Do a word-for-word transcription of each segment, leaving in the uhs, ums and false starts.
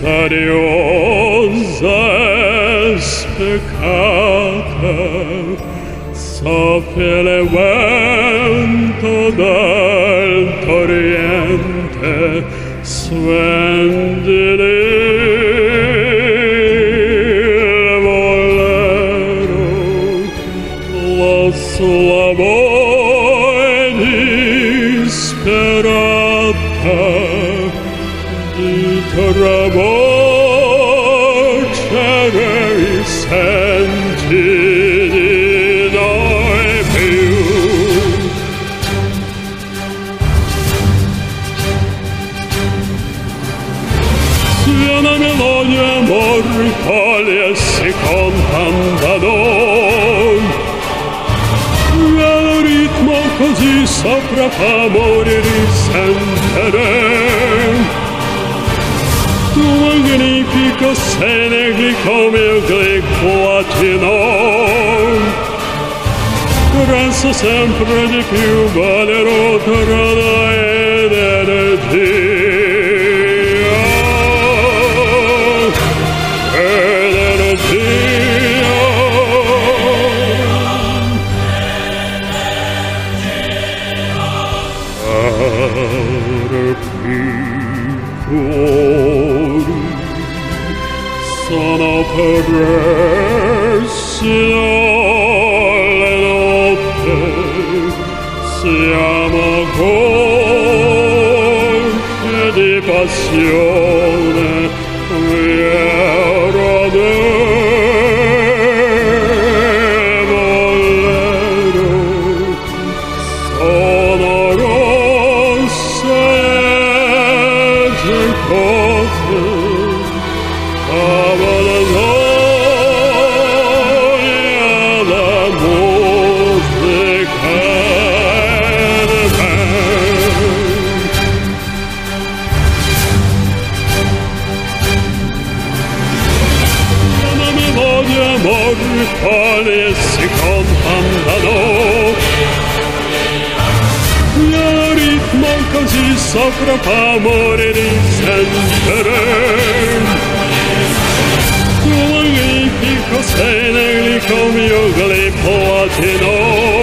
misteriosa e spiccata, soffia il vento dall'Oriente, splendidi il volero, la sua voce disperata di tra voce risenti di noi più. Sia una melodia mortale e si contandano, il ritmo così sopra fa morire risentire. Tu magnifico se negli come il greco latino, penso sempre di più valero torna ed energia, ed energia. Piccoli sono perversi le notte, siamo gonfie di passione, fiero del volero, sono rosse e cose, mortali si contandano, il ritmo così sopra fa morire risentire. Tu magnifico sei negli come io glipo latino,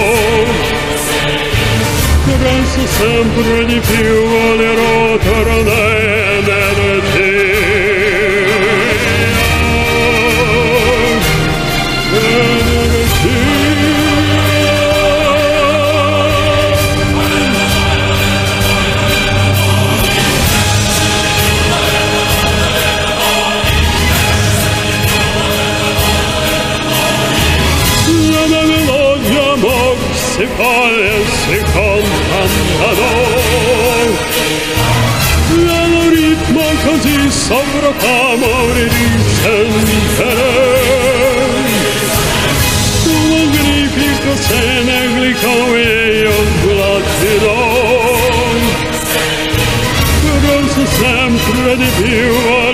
penso sempre di più volerò tornare in energia. Si fa e si contandano, il ritmo così sopra fa morire risentire. Tu magnifico sei negli come io latino, penso sempre di più